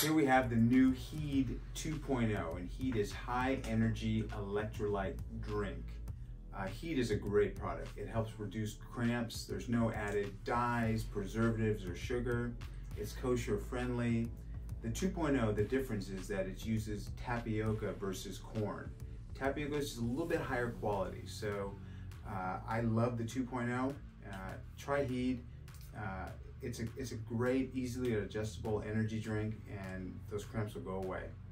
Here we have the new Heed 2.0, and Heed is high energy electrolyte drink. Heed is a great product. It helps reduce cramps. There's no added dyes, preservatives, or sugar. It's kosher friendly. The 2.0, the difference is that it uses tapioca versus corn. Tapioca is just a little bit higher quality, so I love the 2.0. Try Heed. It's a great, easily adjustable energy drink, and those cramps will go away.